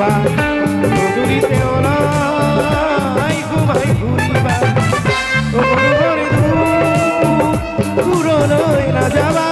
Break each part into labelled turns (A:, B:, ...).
A: ঘুরিবা গধূলিতে ওলাই ঘুমাই ঘুরিবা ও গরুবরে দূর নয় না যাবা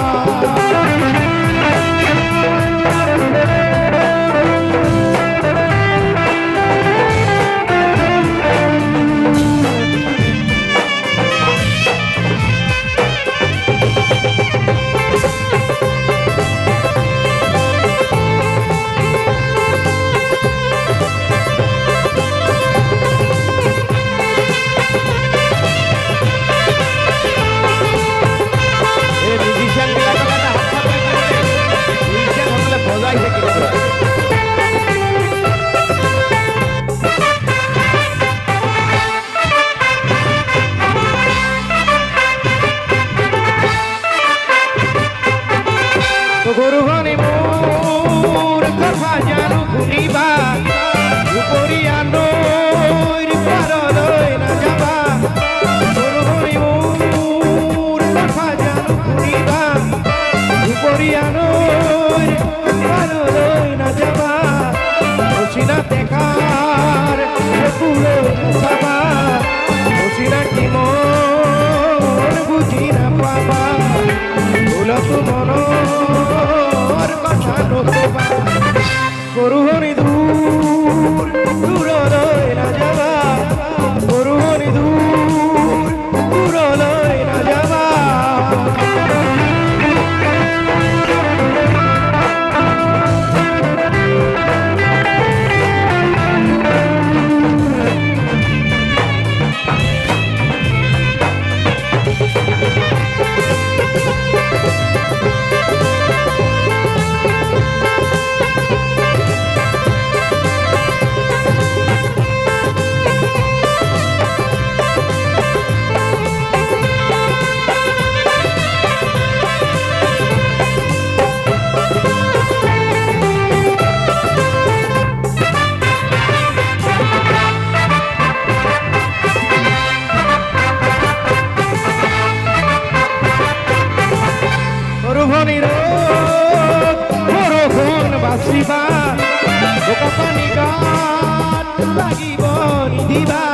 A: গরুবনে মোর কথা জানো ভুলিবা উপরিয়া নৈর পারলৈ না যাবা গরুবনে মোর কথা জানো ভুলিবা উপরিয়া নৈর পারলৈ না যাবা অচিনা দেখার পুরো চাবা অচিনা কি মন বুঝি না পাবা ভুলত মনৰ কথা নকবা গৰুহনি দূৰ দূৰলৈ নাযাবা গৰুহনি দূৰ দূৰলৈ নাযাবা বৰষুণ বাচিবা বোকা পানী গাত লাগিব নিদিবা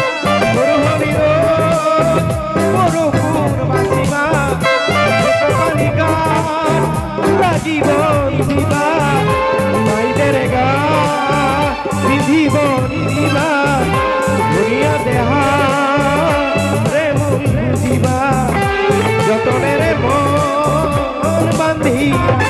A: বৰষুণ বাচিবা বোকা পানী গাত লাগিব নিদিবা মাইদেৰে গা পিন্ধিব নিদিবা ধুনীয়া দেহাৰে মন বুজিবা যতনেৰে মন বান্ধি